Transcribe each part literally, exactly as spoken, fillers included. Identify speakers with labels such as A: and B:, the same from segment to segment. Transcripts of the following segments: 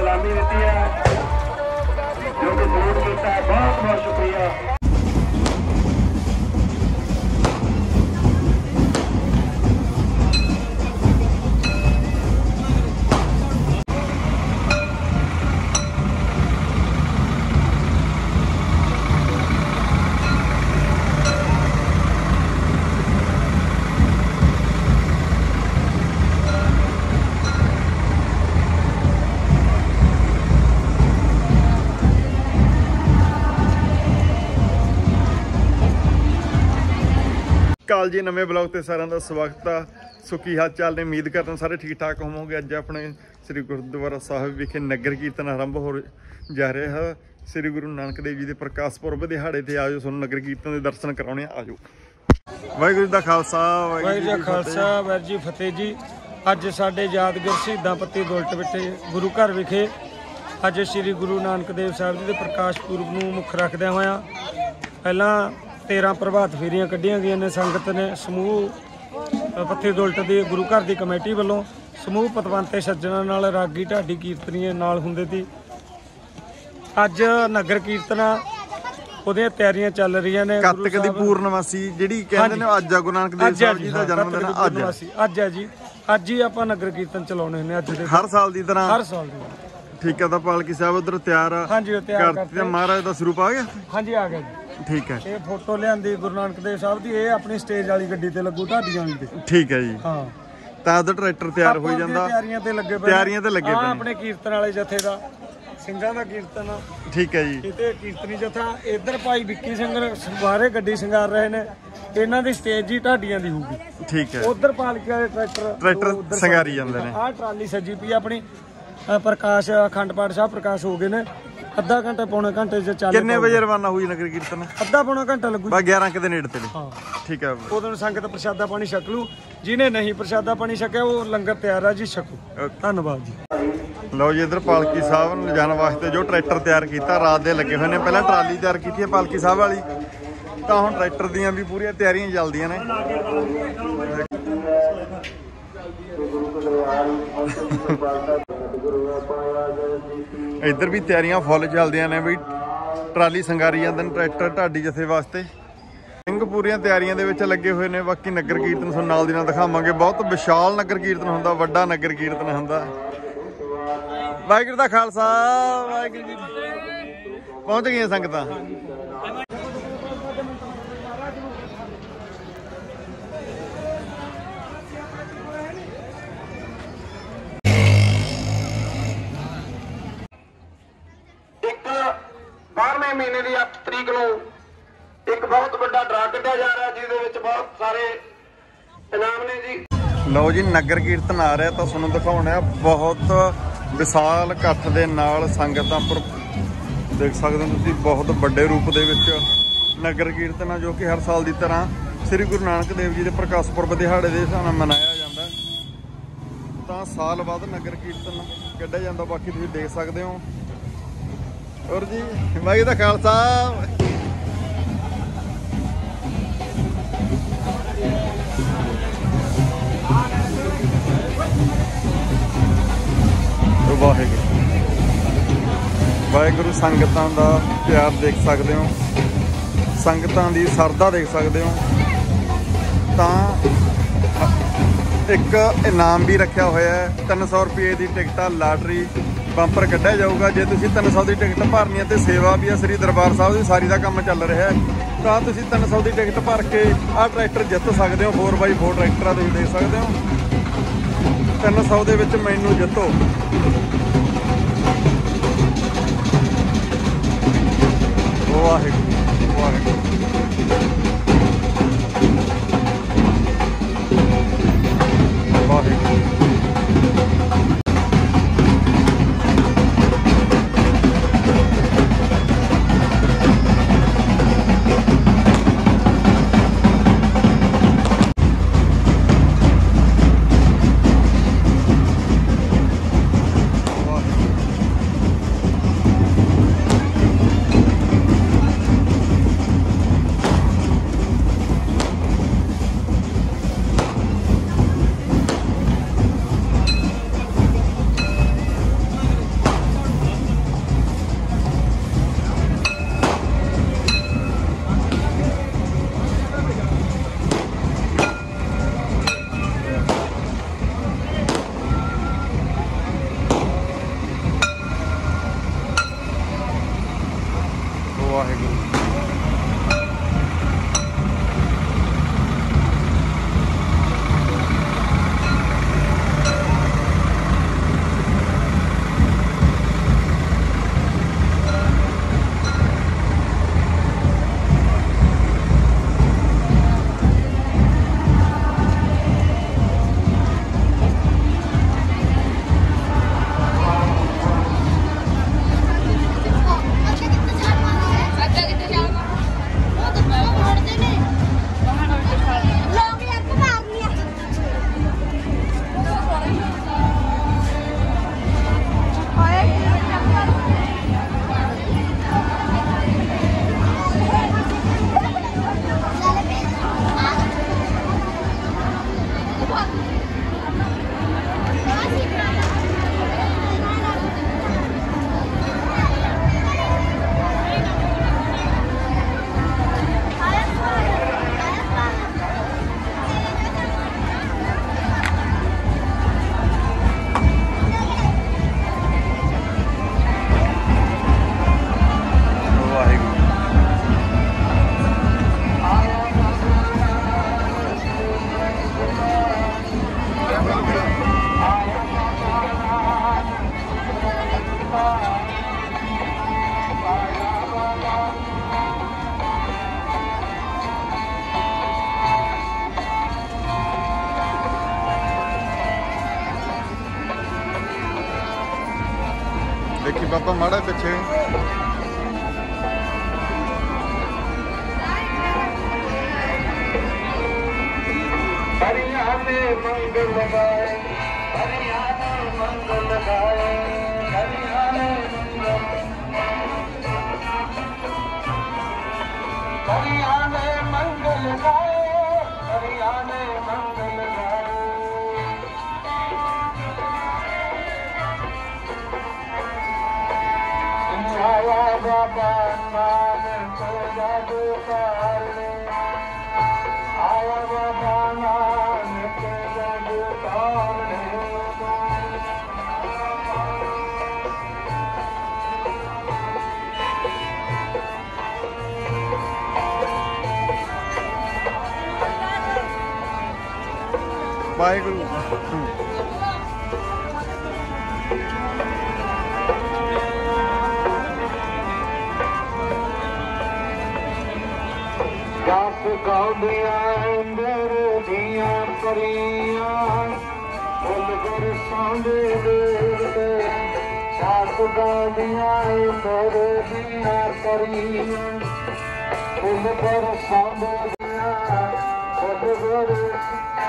A: सलामी दी है जो कि सलूट किया है। बहुत बहुत शुक्रिया।
B: ਕਾਲ ਜੀ ਨਵੇਂ ਬਲੌਗ ਤੇ ਸਾਰਿਆਂ ਦਾ ਸਵਾਗਤ ਆ। ਸੋ ਕੀ ਹਾਲ ਚਾਲ ਨੇ? ਉਮੀਦ ਕਰਦਾ ਸਾਰੇ ਠੀਕ ਠਾਕ ਹੋਵੋਗੇ। ਅੱਜ ਆਪਣੇ ਸ੍ਰੀ ਗੁਰਦੁਆਰਾ ਸਾਹਿਬ ਵਿਖੇ ਨਗਰ ਕੀਰਤਨ ਆਰੰਭ ਹੋ ਜਾ ਰਿਹਾ ਹੈ। ਸ੍ਰੀ ਗੁਰੂ ਨਾਨਕ ਦੇਵ ਜੀ ਦੇ ਪ੍ਰਕਾਸ਼ ਪੁਰਬ ਦਿਹਾੜੇ ਤੇ ਆਜੋ, ਤੁਹਾਨੂੰ ਨਗਰ ਕੀਰਤਨ ਦੇ ਦਰਸ਼ਨ ਕਰਾਉਣੇ। ਆਜੋ। ਵਾਹਿਗੁਰੂ ਜੀ ਦਾ ਖਾਲਸਾ,
C: ਵਾਹਿਗੁਰੂ ਜੀ ਦਾ ਖਾਲਸਾ, ਵਾਹਿਗੁਰੂ ਜੀ ਫਤਿਹ ਜੀ। ਅੱਜ ਸਾਡੇ ਯਾਦਗਾਰ ਸ਼ਹੀਦਾਂ ਪੱਤੀ ਦੁਲਟ ਵਿਖੇ ਗੁਰੂ ਘਰ ਵਿਖੇ ਅੱਜ ਸ੍ਰੀ ਗੁਰੂ ਨਾਨਕ ਦੇਵ ਸਾਹਿਬ ਜੀ ਦੇ ਪ੍ਰਕਾਸ਼ ਪੁਰਬ ਨੂੰ ਮੁੱਖ ਰੱਖਦਿਆਂ ਹੋਇਆਂ ਪਹਿਲਾਂ तेरह प्रभात फेरियां कढ़िया गई ने। संगत ने समूह पत्ती दुलट की गुरु घर की कमेटी वालों समूह पतवंते सज्जणों नाल रागी ढाडी कीर्तनीय नाल हुंदे सी। अज नगर कीर्तना ਉਹਦੀਆਂ ਤਿਆਰੀਆਂ ਚੱਲ ਰਹੀਆਂ ਨੇ।
B: ਕੱਤਕ ਦੀ ਪੂਰਨਮਾਸੀ ਜਿਹੜੀ ਕਹਿੰਦੇ ਨੇ ਅੱਜ ਗੁਰੂ ਨਾਨਕ ਦੇਵ ਸਾਹਿਬ ਜੀ ਦਾ ਜਨਮ ਦਿਨ ਅੱਜ
C: ਅੱਜ ਹੈ ਜੀ। ਅੱਜ ਹੀ ਆਪਾਂ ਨਗਰ ਕੀਰਤਨ ਚਲਾਉਣੇ ਹੁੰਦੇ ਅੱਜ ਦੇ
B: ਹਰ ਸਾਲ ਦੀ ਤਰ੍ਹਾਂ।
C: ਹਰ ਸਾਲ ਦੀ
B: ਠੀਕ ਹੈ। ਤਾਂ ਪਾਲਕੀ ਸਾਹਿਬ ਉਧਰ ਤਿਆਰ ਆ।
C: ਹਾਂਜੀ ਉਹ ਤਿਆਰ
B: ਕਰਤੇ। ਮਹਾਰਾਜ ਦਾ ਸਰੂਪ ਆ ਗਿਆ।
C: ਹਾਂਜੀ ਆ ਗਿਆ ਜੀ।
B: ਠੀਕ ਹੈ।
C: ਇਹ ਫੋਟੋ ਲਿਆਂਦੀ ਗੁਰੂ ਨਾਨਕ ਦੇਵ ਸਾਹਿਬ ਦੀ। ਇਹ ਆਪਣੀ ਸਟੇਜ ਵਾਲੀ ਗੱਡੀ ਤੇ ਲੱਗੂ ਢਾਡੀਆਂ ਵਾਲੀ ਤੇ।
B: ਠੀਕ ਹੈ ਜੀ।
C: ਹਾਂ
B: ਤਾਂ ਉਧਰ ਟਰੈਕਟਰ ਤਿਆਰ ਹੋਈ ਜਾਂਦਾ।
C: ਤਿਆਰੀਆਂ ਤੇ ਲੱਗੇ ਪਏ।
B: ਤਿਆਰੀਆਂ ਤੇ ਲੱਗੇ ਪਏ
C: ਆਪਣੇ ਕੀਰਤਨ ਵਾਲੇ ਜਥੇ ਦਾ ਸਿੰਘਾਂ ਦਾ ਕੀਰਤਨ।
B: ਠੀਕ ਹੈ ਜੀ।
C: ਤੇ ਕੀਰਤਨੀ ਜਥਾ ਇੱਧਰ ਭਾਈ ਵਿੱਕੀ ਸਿੰਘ ਬਾਹਰੇ ਗੱਡੀ ਸ਼ਿੰਗਾਰ ਰਹੇ ਨੇ। ਇਹਨਾਂ ਦੀ ਸਟੇਜ ਜੀ ਢਾਡੀਆਂ ਦੀ ਹੋਊਗੀ।
B: ਠੀਕ ਹੈ।
C: ਉਧਰ ਪਾਲਕੀ ਵਾਲੇ ਟਰੈਕਟਰ
B: ਟਰੈਕਟਰ ਸ਼ਿੰਗਾਰੀ ਜਾਂਦੇ ਨੇ।
C: ਆਹ ਟਰਾਲੀ ਸੱਜੀ ਪਈ ਆਪਣੀ। ਪ੍ਰਕਾਸ਼ ਅਖੰਡ ਪਾਠ ਸਾਹਿਬ ਪ੍ਰਕਾਸ਼ ਹੋ ਗਏ ਨੇ। ਅੱਧਾ ਘੰਟਾ ਪੌਣੇ ਘੰਟੇ ਚ ਚੱਲ।
B: ਕਿੰਨੇ ਵਜੇ ਰਵਾਨਾ ਹੋਈ ਨਗਰ ਕੀਰਤਨ?
C: ਅੱਧਾ ਪੌਣਾ ਘੰਟਾ ਲੱਗੂ।
B: ਬਾ ਗਿਆਰਾਂ ਕੁ ਦੇ ਨੇੜੇ ਤੇ।
C: ਹਾਂ
B: ਠੀਕ ਹੈ।
C: ਉਦੋਂ ਸੰਗਤ ਪ੍ਰਸ਼ਾਦਾ ਪਾਣੀ ਛਕ ਲੂ। ਜਿਹਨੇ ਨਹੀਂ ਪ੍ਰਸ਼ਾਦਾ ਪਾਣੀ ਛਕਿਆ ਉਹ ਲੰਗਰ ਤਿਆਰ ਆ ਜੀ, ਛਕੋ। ਧੰਨਵਾਦ ਜੀ।
B: ਲਓ ਜੀ, ਇੱਧਰ ਪਾਲਕੀ ਸਾਹਿਬ ਨੂੰ ਲਿਜਾਣ ਵਾਸਤੇ ਜੋ ਟਰੈਕਟਰ ਤਿਆਰ ਕੀਤਾ ਰਾਤ ਦੇ ਲੱਗੇ ਹੋਏ ਨੇ। ਪਹਿਲਾਂ ਟਰਾਲੀ ਤਿਆਰ ਕੀਤੀ ਹੈ ਪਾਲਕੀ ਸਾਹਿਬ ਵਾਲੀ, ਤਾਂ ਹੁਣ ਟਰੈਕਟਰ ਦੀਆਂ ਵੀ ਪੂਰੀਆਂ ਤਿਆਰੀਆਂ ਚੱਲਦੀਆਂ ਨੇ। ਇੱਧਰ ਵੀ ਤਿਆਰੀਆਂ ਫੁੱਲ ਚੱਲਦੀਆਂ ਨੇ ਬਈ। ਟਰਾਲੀ ਸੰਗਾਰੀ ਜਾਂਦੇ ਨੇ ਟਰੈਕਟਰ ਢਾਡੀ ਜਥੇ ਵਾਸਤੇ। ਸਿੰਘ ਪੂਰੀਆਂ ਤਿਆਰੀਆਂ ਦੇ ਵਿੱਚ ਲੱਗੇ ਹੋਏ ਨੇ। ਬਾਕੀ ਨਗਰ ਕੀਰਤਨ ਤੁਹਾਨੂੰ ਨਾਲ ਦੀ ਨਾਲ ਦਿਖਾਵਾਂਗੇ। ਬਹੁਤ ਵਿਸ਼ਾਲ ਨਗਰ ਕੀਰਤਨ ਹੁੰਦਾ, ਵੱਡਾ ਨਗਰ ਕੀਰਤਨ ਹੁੰਦਾ। ਵਾਹਿਗੁਰੂ ਦਾ ਖਾਲਸਾ, ਵਾਹਿਗੁਰੂ ਜੀ। ਪਹੁੰਚ ਗਈਆਂ ਸੰਗਤਾਂ।
A: बारहवें महीने की अठ तरीक को एक बहुत बड़ा ड्रा कढ़िया जा रहा है जिसदे बहुत सारे इनाम ने जी।
B: ਲਓ ਜੀ, ਨਗਰ ਕੀਰਤਨ ਆ ਰਿਹਾ ਤਾਂ ਤੁਹਾਨੂੰ ਦਿਖਾਉਣਾ। ਬਹੁਤ ਵਿਸ਼ਾਲ ਇਕੱਠ ਦੇ ਨਾਲ ਸੰਗਤਾਂ ਪਰ ਦੇਖ ਸਕਦੇ ਹੋ ਤੁਸੀਂ। ਬਹੁਤ ਵੱਡੇ ਰੂਪ ਦੇ ਵਿੱਚ ਨਗਰ ਕੀਰਤਨ ਆ ਜੋ ਕਿ ਹਰ ਸਾਲ ਦੀ ਤਰ੍ਹਾਂ ਸ੍ਰੀ ਗੁਰੂ ਨਾਨਕ ਦੇਵ ਜੀ ਦੇ ਪ੍ਰਕਾਸ਼ ਪੁਰਬ ਦਿਹਾੜੇ ਦੇ ਹਿਸਾਬ ਨਾਲ ਮਨਾਇਆ ਜਾਂਦਾ। ਤਾਂ ਸਾਲ ਬਾਅਦ ਨਗਰ ਕੀਰਤਨ ਕੱਢਿਆ ਜਾਂਦਾ। ਬਾਕੀ ਤੁਸੀਂ ਦੇਖ ਸਕਦੇ ਹੋ। ਔਰ ਜੀ ਵਾਹਿਗੁਰੂ ਦਾ ਖਾਲਸਾ। ਵਾਹਿਗੁਰੂ ਵਾਹਿਗੁਰੂ। ਸੰਗਤਾਂ ਦਾ ਪਿਆਰ ਦੇਖ ਸਕਦੇ ਹੋ, ਸੰਗਤਾਂ ਦੀ ਸਰਧਾ ਦੇਖ ਸਕਦੇ ਹੋ। ਤਾਂ ਇੱਕ ਇਨਾਮ ਵੀ ਰੱਖਿਆ ਹੋਇਆ ਹੈ। ਤਿੰਨ ਸੌ ਰੁਪਏ ਦੀ ਟਿਕਟ ਆ। ਲਾਟਰੀ ਬੰਪਰ ਕੱਢਿਆ ਜਾਊਗਾ। ਜੇ ਤੁਸੀਂ ਤਿੰਨ ਸੌ ਦੀ ਟਿਕਟ ਭਰਨੀ ਹੈ ਤੇ ਸੇਵਾ ਵੀ ਆ ਸ੍ਰੀ ਦਰਬਾਰ ਸਾਹਿਬ ਦੀ ਸਾਰੀ ਦਾ ਕੰਮ ਚੱਲ ਰਿਹਾ ਹੈ। ਤਾਂ ਤੁਸੀਂ ਤਿੰਨ ਸੌ ਦੀ ਟਿਕਟ ਭਰ ਕੇ ਆਹ ਟਰੈਕਟਰ ਜਿੱਤ ਸਕਦੇ ਹੋ। ਫੋਰ ਬਾਈ ਫੋਰ ਟਰੈਕਟਰ ਆ, ਤੁਸੀਂ ਦੇਖ ਸਕਦੇ ਹੋ। ਤਿੰਨ ਸੌ ਦੇ ਵਿੱਚ ਮੈਨੂੰ ਜਿੱਤੋ। ਵਾਹਿਗੁਰੂ ਵਾਹਿਗੁਰੂ। ਵਾਹਿਗੁਰੂ। देखी बाबा माड़ा पिछे
A: हरियाणे मंगल गाए हरियाणे मंगल गाए हरियाणे हरियाणे मंगल गाए हरियाणे मंगल गाए आया बाबा नाम को जादू काले आया बाबा नाम को जादू काले
B: वाहेगुरु
A: गास गाउंदिया अंदर दिया परियां फुल बरसांदे वेले गास गाउंदिया अंदर दिया परियां फुल बरसांदे दिया फुल बरस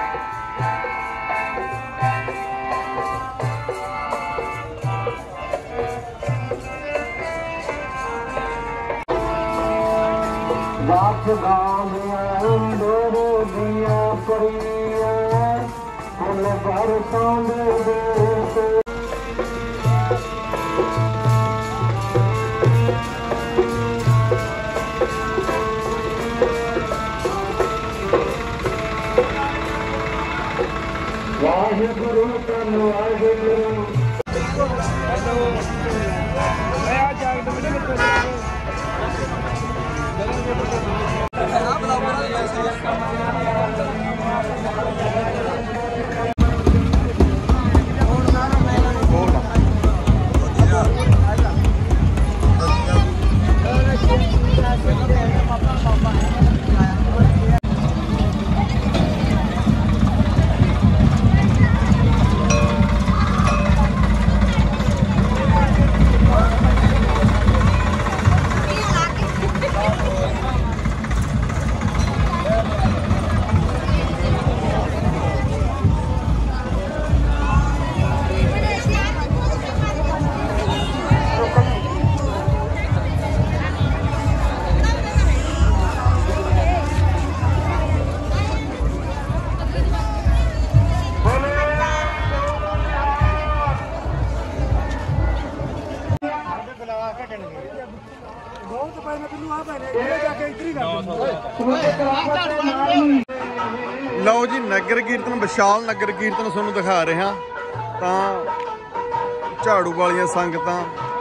A: गास गाउंदिया अंदर दिया परियां फुल बरसांदे वेले वाहेगुरु धन वाहेगुरु
B: ਲਓ ਜੀ ਨਗਰ ਕੀਰਤਨ ਵਿਸ਼ਾਲ ਨਗਰ ਕੀਰਤਨ ਤੁਹਾਨੂੰ ਦਿਖਾ ਰਿਹਾ ਤਾਂ ਝਾੜੂ ਵਾਲੀਆਂ ਸੰਗਤਾਂ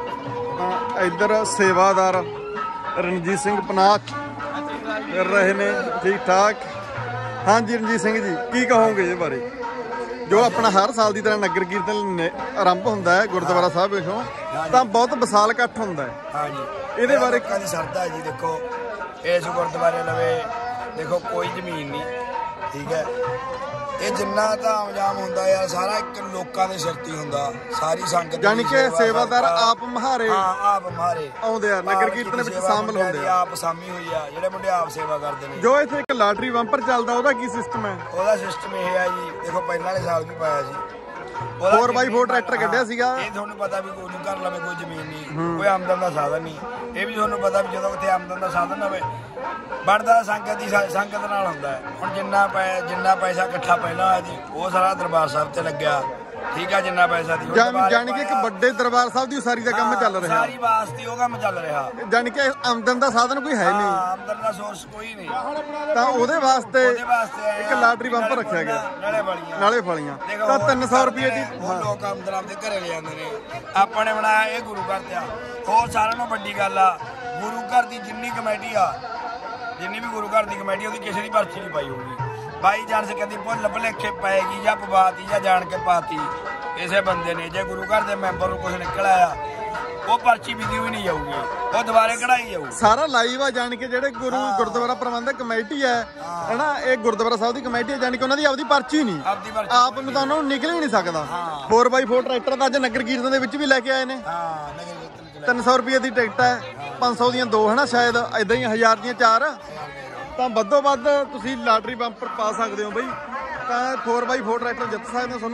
B: ਤਾਂ ਇੱਧਰ ਸੇਵਾਦਾਰ ਰਣਜੀਤ ਸਿੰਘ ਪਨਾਹ ਕਰ ਰਹੇ ਨੇ ਠੀਕ ਠਾਕ। ਹਾਂਜੀ ਰਣਜੀਤ ਸਿੰਘ ਜੀ ਕੀ ਕਹੋਗੇ ਇਹਦੇ ਬਾਰੇ ਜੋ ਆਪਣਾ ਹਰ ਸਾਲ ਦੀ ਤਰ੍ਹਾਂ ਨਗਰ ਕੀਰਤਨ ਆਰੰਭ ਹੁੰਦਾ ਹੈ ਗੁਰਦੁਆਰਾ ਸਾਹਿਬ ਵਿਖੋਂ ਤਾਂ ਬਹੁਤ ਵਿਸ਼ਾਲ ਇਕੱਠ ਹੁੰਦਾ ਹੈ।
D: ਹਾਂਜੀ
B: ਇਹਦੇ ਬਾਰੇ
D: ਕੀ ਸਰਦਾ ਜੀ ਦੇਖੋ ਇਸ ਗੁਰਦੁਆਰੇ ਲਵੇ ਦੇਖੋ ਕੋਈ ਜ਼ਮੀਨ ਨਹੀਂ ਠੀਕ ਹੈ ਇਹ ਜਿੰਨਾ ਤਾਂ ਆਮਜਾਮ ਹੁੰਦਾ ਆ ਸਾਰਾ ਇੱਕ ਲੋਕਾਂ ਦੇ ਸਿਰ ਤੇ ਹੁੰਦਾ ਸਾਰੀ ਸੰਗਤ
B: ਯਾਨੀ ਕਿ ਸੇਵਾਦਾਰ ਆਪ ਮਹਾਰੇ
D: ਹਾਂ ਆਪ ਮਹਾਰੇ
B: ਆਉਂਦੇ ਆ ਨਗਰ ਕੀਰਤਨ ਵਿੱਚ ਸ਼ਾਮਲ ਹੁੰਦੇ ਆ
D: ਆਪ ਸਾਮੀ ਹੋਈ ਆ ਜਿਹੜੇ ਮੁੰਡੇ ਆਪ ਸੇਵਾ ਕਰਦੇ ਨੇ।
B: ਜੋ ਇੱਥੇ ਇੱਕ ਲਾਟਰੀ ਬੰਪਰ ਚੱਲਦਾ ਉਹਦਾ ਕੀ ਸਿਸਟਮ ਹੈ?
D: ਉਹਦਾ ਸਿਸਟਮ ਇਹ ਆ ਜੀ ਦੇਖੋ ਪਹਿਲਾਂ ਵਾਲੇ ਸਾਲ ਵੀ ਪਾਇਆ ਸੀ
B: फोर बाई फोर ट्रैक्टर ਕੱਢਿਆ ਸੀਗਾ।
D: ਇਹ ਤੁਹਾਨੂੰ ਪਤਾ ਵੀ ਕੋਈ ਨੂੰ ਘਰ ਲਵੇ ਕੋਈ ਜ਼ਮੀਨ ਨਹੀਂ ਕੋਈ ਆਮਦਨ ਦਾ ਸਾਧਨ ਨਹੀਂ ਇਹ ਵੀ ਤੁਹਾਨੂੰ ਪਤਾ ਵੀ ਜਦੋਂ ਉੱਥੇ ਆਮਦਨ ਦਾ ਸਾਧਨ ਹੋਵੇ ਬਣਦਾ ਸੰਗਤ ਦੀ ਸੰਗਤ ਨਾਲ ਹੁੰਦਾ ਹੈ। ਹੁਣ ਜਿੰਨਾ ਪੈ ਜਿੰਨਾ ਪੈਸਾ ਇਕੱਠਾ ਪਹਿਲਾਂ ਹੋਇਆ ਜੀ ਉਹ ਸਾਰਾ ਦਰਬਾਰ ਸਾਹਿਬ ਤੇ ਲੱਗਿਆ ਠੀਕ ਆ ਜਿੰਨਾ ਪੈਸਾ ਦੀ
B: ਜਾਨੀ ਕਿ ਇੱਕ ਵੱਡੇ ਦਰਬਾਰ ਸਾਹਿਬ ਦੀ ਉਸਾਰੀ ਦਾ ਕੰਮ ਚੱਲ ਰਿਹਾ
D: ਸਾਰੀ ਵਾਸਤੇ ਉਹ ਕੰਮ ਚੱਲ ਰਿਹਾ
B: ਜਾਨੀ ਕਿ ਆਮਦਨ ਦਾ ਸਾਧਨ ਕੋਈ ਹੈ ਨਹੀਂ
D: ਆਮਦਨ ਦਾ ਸੋਰਸ ਕੋਈ ਨਹੀਂ
B: ਤਾਂ ਉਹਦੇ ਵਾਸਤੇ ਇੱਕ ਲਾਟਰੀ ਬੰਪਰ ਰੱਖਿਆ ਗਿਆ
D: ਨਾਲੇ ਫਲੀਆਂ
B: ਨਾਲੇ ਫਲੀਆਂ ਤਾਂ ਤਿੰਨ ਸੌ ਰੁਪਏ ਦੀ
D: ਉਹ ਲੋਕ ਆਮਦਨ ਆਪਦੇ ਘਰੇ ਲੈ ਜਾਂਦੇ ਨੇ ਆਪਾਂ ਨੇ ਬਣਾਇਆ ਇਹ ਗੁਰੂ ਘਰ ਤੇ ਆ ਹੋਰ ਸਾਰਿਆਂ ਨਾਲੋਂ ਵੱਡੀ ਗੱਲ ਆ ਗੁਰੂ ਘਰ ਦੀ ਜਿੰਨੀ ਕਮੇਟੀ ਆ ਜਿੰਨੀ ਵੀ ਗੁਰੂ ਘਰ ਦੀ ਕਮੇਟੀ ਉਹਦੀ ਕਿਸੇ ਦੀ ਪਰਚੀ ਨਹੀਂ ਪਾਈ ਹੋਊਗੀ ਬਾਈ ਜਾਨ ਸੇ ਕਦੀ ਭੁੱਲ ਭੁਲੇਖੇ ਪਾਏਗੀ ਜਾਂ ਪਵਾਤੀ ਜਾਂ ਜਾਣ ਕੇ ਪਾਤੀ ਕਿਸੇ ਬੰਦੇ ਨੇ ਜੇ ਗੁਰੂ ਘਰ ਦੇ ਮੈਂਬਰ ਨੂੰ ਕੁਝ ਨਿਕਲ ਆਇਆ ਉਹ ਪਰਚੀ ਵਿਕੀ ਵੀ ਨਹੀਂ ਜਾਊਗੀ, ਉਹ ਦੁਬਾਰੇ ਕਢਾਈ ਜਾਊ।
B: ਸਾਰਾ ਲਾਈਵ ਆ ਜਾਣ ਕੇ ਜਿਹੜੇ ਗੁਰੂ ਗੁਰਦੁਆਰਾ ਪ੍ਰਬੰਧਕ ਕਮੇਟੀ ਹੈ ਹਨਾ, ਇਹ ਗੁਰਦੁਆਰਾ ਸਾਹਿਬ ਦੀ ਕਮੇਟੀ ਹੈ, ਜਾਣ ਕੇ ਉਹਨਾਂ ਦੀ ਆਪਦੀ ਪਰਚੀ ਨਹੀਂ,
D: ਆਪਦੀ ਪਰਚੀ
B: ਆਪ ਨੂੰ ਤਾਂ ਉਹਨਾਂ ਨੂੰ ਨਿਕਲ ਹੀ ਨਹੀਂ ਸਕਦਾ। ਫੋਰ ਬਾਈ ਫੋਰ ਟਰੈਕਟਰ ਤਾਂ ਅੱਜ ਨਗਰ ਕੀਰਤਨ ਦੇ ਵਿੱਚ ਵੀ ਲੈ ਕੇ ਆਏ ਨੇ।
D: ਹਾਂ ਨਗਰ ਕੀਰਤਨ
B: ਤਿੰਨ ਸੌ ਰੁਪਏ ਦੀ ਟਿਕਟ ਹੈ, ਪੰਜ ਸੌ ਦੀਆਂ ਦੋ ਹਨਾ ਸ਼ਾਇਦ, ਇਦਾਂ ਹੀ ਹਜ਼ਾਰ ਦੀਆਂ ਚਾਰ। ਤਾਂ ਵੱਧੋ ਵੱਧ ਤੁਸੀਂ ਲਾਟਰੀ ਬੰਪਰ ਪਾ ਸਕਦੇ ਹੋ ਬਈ, ਤਾਂ ਫੋਰ ਬਾਈ ਫੋਰ ਟਰੈਕਟਰ ਜਿੱਤ ਸਕਦੇ ਹੋ। ਤੁਹਾਨੂੰ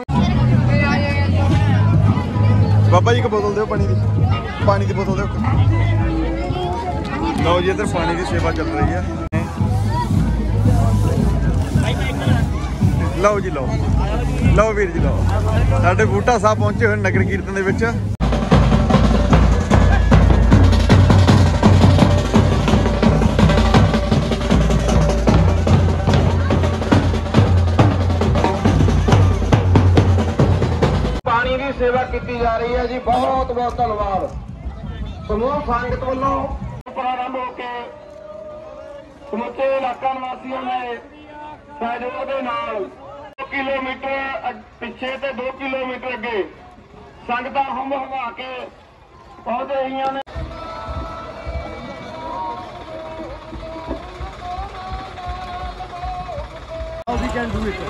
B: ਬਾਬਾ ਜੀ ਇੱਕ ਬੋਤਲ ਦਿਓ ਪਾਣੀ ਦੀ, ਪਾਣੀ ਦੀ ਬੋਤਲ ਦਿਓ। ਲਓ ਜੀ ਇੱਧਰ ਪਾਣੀ ਦੀ ਸੇਵਾ ਚੱਲ ਰਹੀ ਹੈ। ਲਓ ਜੀ ਲਓ ਲਓ ਵੀਰ ਜੀ ਲਓ, ਸਾਡੇ ਬੂਟਾ ਸਾਹਿਬ ਪਹੁੰਚੇ ਹੋਏ ਨਗਰ ਕੀਰਤਨ ਦੇ ਵਿੱਚ।
A: ਪਾਣੀ ਦੀ ਸੇਵਾ ਕੀਤੀ ਜਾ ਰਹੀ ਹੈ ਜੀ, ਬਹੁਤ ਬਹੁਤ ਧੰਨਵਾਦ। ਸਮੂਹ ਸੰਗਤ ਵੱਲੋਂ ਪ੍ਰਾਰੰਭ ਹੋ ਕੇ ਸਮੁੱਚੇ ਇਲਾਕਾ ਨਿਵਾਸੀਆਂ ਨੇ ਸਹਿਯੋਗ ਦੇ ਨਾਲ ਦੋ ਕਿਲੋਮੀਟਰ ਪਿੱਛੇ ਤੇ ਦੋ ਕਿਲੋਮੀਟਰ ਅੱਗੇ ਸੰਗਤਾਂ ਹੁੰਮ ਹਮਾ ਕੇ ਪਹੁੰਚ ਰਹੀਆਂ ਨੇ।
C: We can do it.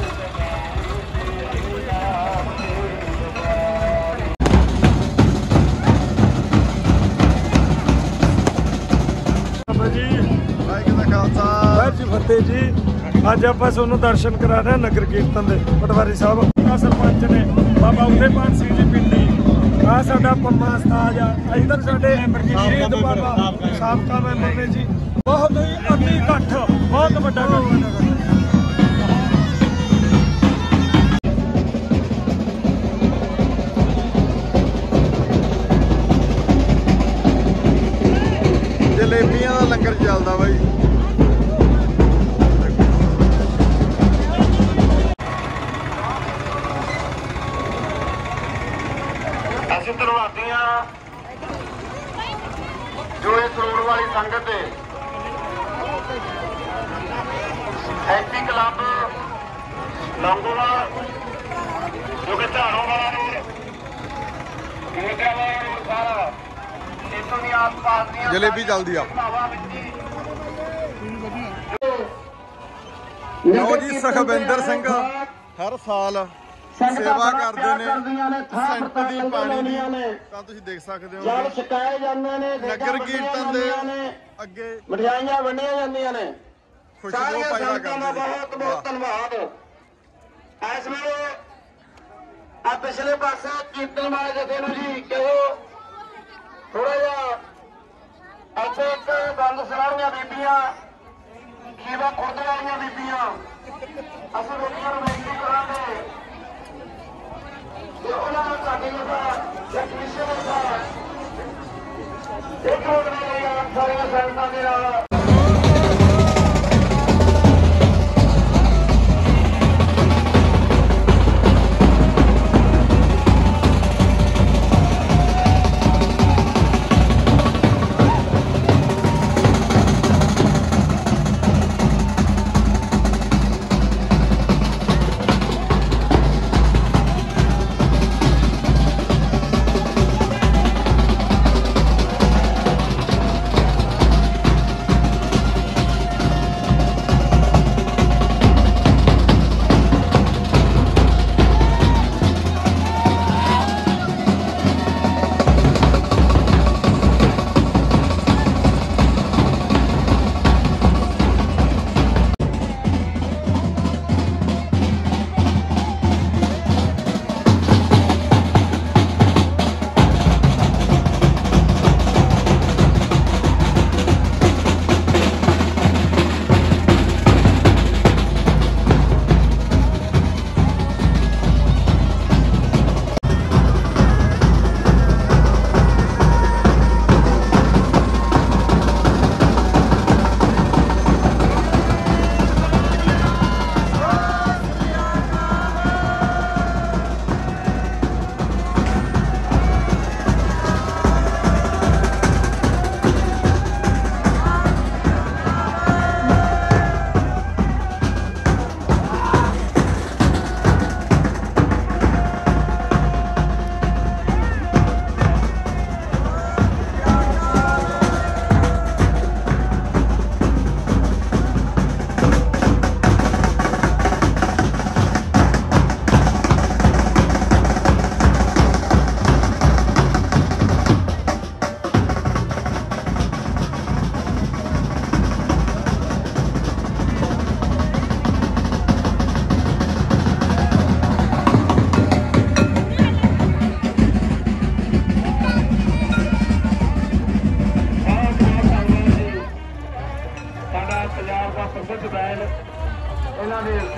C: Waheguru ji ਫਤਿਹ ਜੀ। ਅੱਜ ਆਪਾਂ ਤੁਹਾਨੂੰ ਦਰਸ਼ਨ ਕਰਾ ਰਹੇ ਹਾਂ ਨਗਰ ਕੀਰਤਨ ਦੇ। ਪਟਵਾਰੀ ਸਾਹਿਬ ਆ ਸਰਪੰਚ ਨੇ ਬਾਬਾ ਉਦੇਪਾਲ ਸਿੰਘ ਜੀ ਪਿੰਡੀ, ਆ ਸਾਡਾ ਪੰਮਾ ਉਸਤਾਦ ਆ, ਇਧਰ ਸਾਡੇ ਸ਼ਹੀਦ ਬਾਬਾ ਸਾਬਕਾ ਮੈਂਬਰ ਨੇ ਜੀ। ਬਹੁਤ ਹੀ ਅਤੀ ਇਕੱਠ, ਬਹੁਤ ਵੱਡਾ ਇਕੱਠ।
B: ਜਲੇਬੀਆਂ ਦਾ ਲੰਗਰ ਚੱਲਦਾ ਬਾਈ।
A: ਅਸੀਂ ਧੰਨਵਾਦੀਆਂ ਜੋ ਇਸ ਰੋਡ ਵਾਲੀ ਸੰਗਤ ਦੇ ਐਪੀ ਕਲੱਬ ਲੰਗੋਵਾਲ ਜੋ ਕਿ ਝਾੜੋਂ ਵਾਲਾ ਰੋਡ ਗੋਟਿਆਂ ਵਾਲਾ ਰੋਡ ਸਾਰਾ ਇੱਥੋਂ ਦੀ ਆਸ-ਪਾਸ ਦੀਆਂ
B: ਜਲੇਬੀ ਚੱਲਦੀ ਆ। ਲਓ ਜੀ ਸੁਖਵਿੰਦਰ ਸਿੰਘ ਹਰ ਸਾਲ ਸੇਵਾ ਕਰਦੇ ਨੇ ਸੈਂਟ ਦੀ ਪਾਣੀ ਦੀ, ਤਾਂ ਤੁਸੀਂ ਦੇਖ ਸਕਦੇ ਹੋ
A: ਜਲ ਛਕਾਏ ਜਾਂਦੇ ਨੇ,
B: ਨਗਰ ਕੀਰਤਨ ਦੇ ਅੱਗੇ
A: ਮਠਿਆਈਆਂ ਵੰਡੀਆਂ ਜਾਂਦੀਆਂ ਨੇ।
B: ਖੁਸ਼ਬੂ
A: ਸਾਰੀਆਂ
B: ਪੈਦਾ
A: ਸੰਗਤਾਂ ਦਾ
B: ਕਰਦੇ
A: ਬਹੁਤ ਬਹੁਤ ਧੰਨਵਾਦ। ਇਸ ਵੇਲੇ ਆ ਪਿਛਲੇ ਪਾਸੇ ਕੀਰਤਨ ਵਾਲੇ ਜਥੇ ਨੂੰ ਜੀ ਕਹੋ ਥੋੜਾ ਜਿਹਾ ਇੱਥੇ ਇੱਕ ਬੰਦ ਸਰਾਣੀਆਂ ਬੀਬੀਆਂ ਖੀਵਾ ਖੁਰਦ ਵਾਲੀਆਂ ਬੀਬੀਆਂ ਅਸੀਂ ਬੀਬੀਆਂ ਨੂੰ ਬੇਨਤੀ ਕਰਾਂਗੇ ਕਿ ਉਹਨਾਂ ਨੂੰ ਸਾਡੀ ਜਿਹੜਾ ਇੱਕ ਮਿਸ਼ਨ ਹੈ ਇੱਕ ਰੋਡ ਦੇ ਲਈ ਆਪ ਸਾਰੀਆਂ ਸੰਗਤਾਂ ਦੇ ਨਾਲ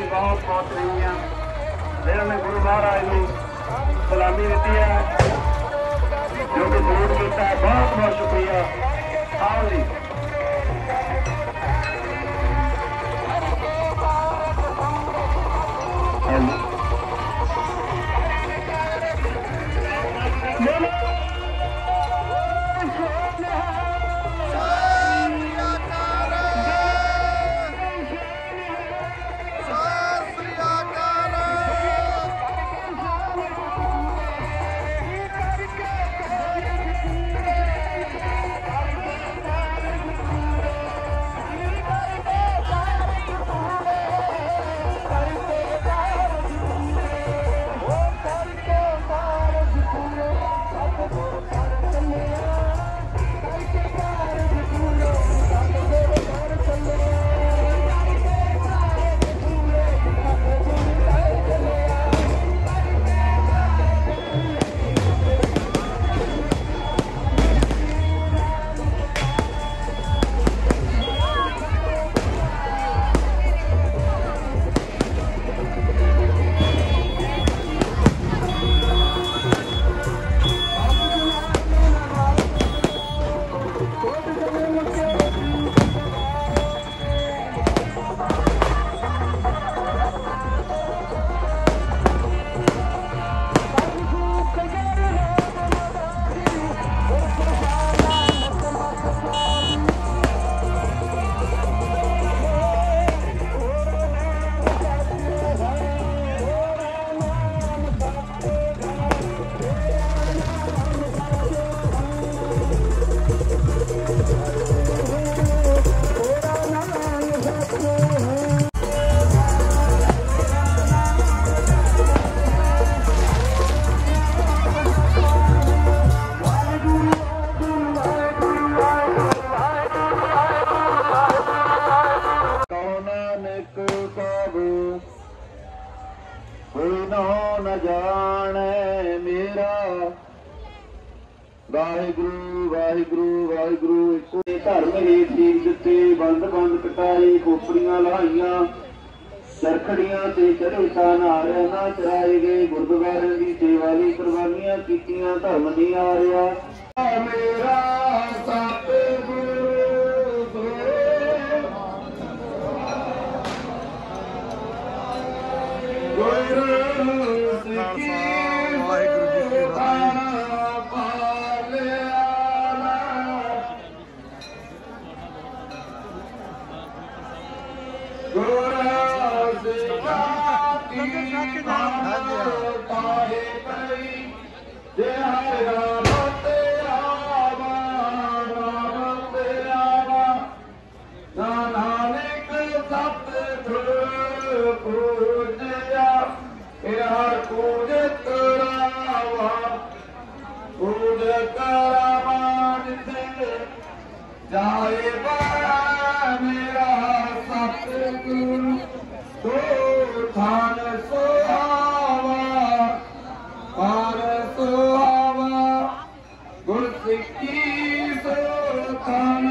A: ਬਹੁਤ ਪਹੁੰਚ ਰਹੀਆਂ ਜਿਹਨਾਂ ਨੇ ਗੁਰੂ ਮਹਾਰਾਜ ਨੂੰ ਸਲਾਮੀ ਦਿੱਤੀ ਹੈ ਜੋ ਕਿ ਜ਼ਰੂਰ ਕੀਤਾ ਹੈ। ਬਹੁਤ ਬਹੁਤ ਸ਼ੁਕਰੀਆ। ਆਓ ਜੀ ਵਾਹਿਗੁਰੂ ਵਾਹਿਗੁਰੂ ਵਾਹਿਗੁਰੂ ਇੱਕੋ ਧਰਮ ਹੇਠ ਸੀਰ ਦਿੱਤੇ ਬੰਦ ਬੰਦ ਕਟਾਈ ਖੋਪੜੀਆਂ ਲਾਈਆਂ ਚਰਖੜੀਆਂ ਤੇ ਚੜੇ ਨਾਰਿਆਂ ਨਾ ਚਰਾਏ ਗਏ ਗੁਰਦੁਆਰਿਆਂ ਦੀ ਸੇਵਾ ਲਈ ਕੁਰਬਾਨੀਆਂ ਕੀਤੀਆਂ ਧਰਮ ਨਹੀਂ ਆ ਰਿਹਾ ਮੇਰਾ ਸਤਿਗੁਰੂ ਜਾਏ ਬਾ ਮੇਰਾ ਸਤਿਗੁਰੂ ਤੋ ਥਾਨ ਸੁਹਾਵਾ ਪਰ ਸੁਹਾਵਾ ਗੁਰ ਸਿੱਖੀ ਸੋ ਥਾਨ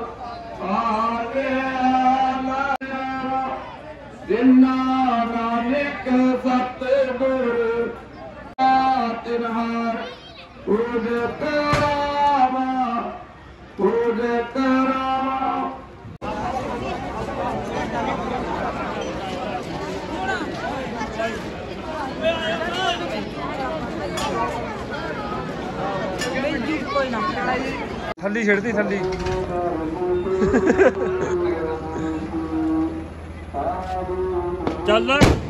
A: ਆਗਿਆ ਜਿਨਾ ਨਾਨਕ ਸਤਿਗੁਰ ਤਿਨਹਾਰ ਉਦ ਕਰਾਵਾ ਉਦ ਕਰਾਵਾ
C: ਥੱਲੀ ਛੱਡਦੀ ਥੱਲੀ ਚੱਲ